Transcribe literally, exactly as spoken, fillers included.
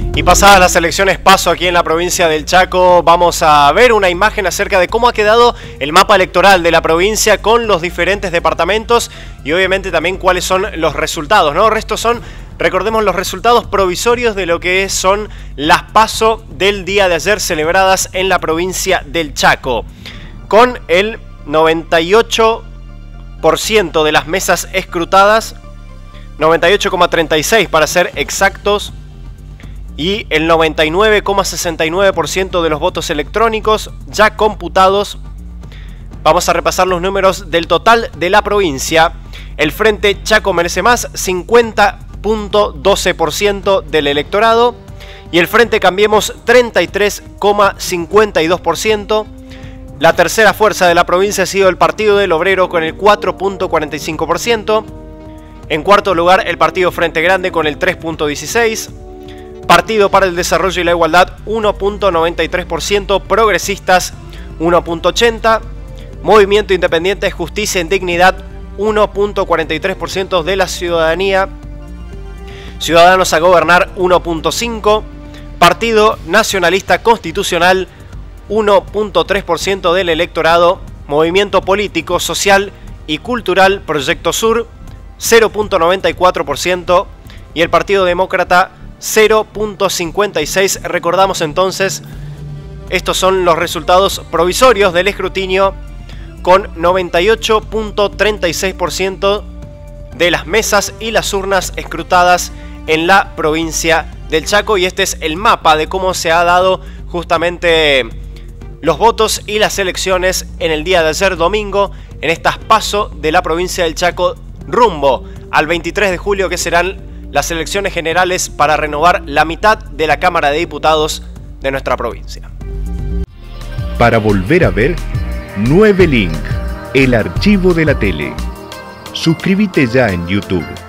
Y pasadas las elecciones PASO aquí en la provincia del Chaco, vamos a ver una imagen acerca de cómo ha quedado el mapa electoral de la provincia con los diferentes departamentos y obviamente también cuáles son los resultados, ¿no? Estos son, recordemos, los resultados provisorios de lo que son las PASO del día de ayer celebradas en la provincia del Chaco. Con el noventa y ocho por ciento de las mesas escrutadas, noventa y ocho coma treinta y seis para ser exactos, y el noventa y nueve coma sesenta y nueve por ciento de los votos electrónicos ya computados. Vamos a repasar los números del total de la provincia. El Frente Chaco Merece Más, cincuenta coma doce por ciento del electorado. Y el Frente Cambiemos, treinta y tres coma cincuenta y dos por ciento. La tercera fuerza de la provincia ha sido el Partido del Obrero con el cuatro coma cuarenta y cinco por ciento. En cuarto lugar, el Partido Frente Grande con el tres coma dieciséis por ciento. Partido para el Desarrollo y la Igualdad, uno coma noventa y tres por ciento. Progresistas, uno coma ochenta por ciento. Movimiento Independiente Justicia en Dignidad, uno coma cuarenta y tres por ciento de la ciudadanía. Ciudadanos a Gobernar, uno coma cinco por ciento. Partido Nacionalista Constitucional, uno coma tres por ciento del electorado. Movimiento Político, Social y Cultural Proyecto Sur, cero coma noventa y cuatro por ciento. Y el Partido Demócrata, cero coma cincuenta y seis por ciento. Recordamos entonces, estos son los resultados provisorios del escrutinio, con noventa y ocho coma treinta y seis por ciento de las mesas y las urnas escrutadas en la provincia del Chaco. Y este es el mapa de cómo se ha dado justamente los votos y las elecciones en el día de ayer domingo, en estas PASO de la provincia del Chaco, rumbo al veintitrés de julio, que serán las elecciones generales para renovar la mitad de la Cámara de Diputados de nuestra provincia. Para volver a ver, nueve Link, el archivo de la tele. Suscríbete ya en YouTube.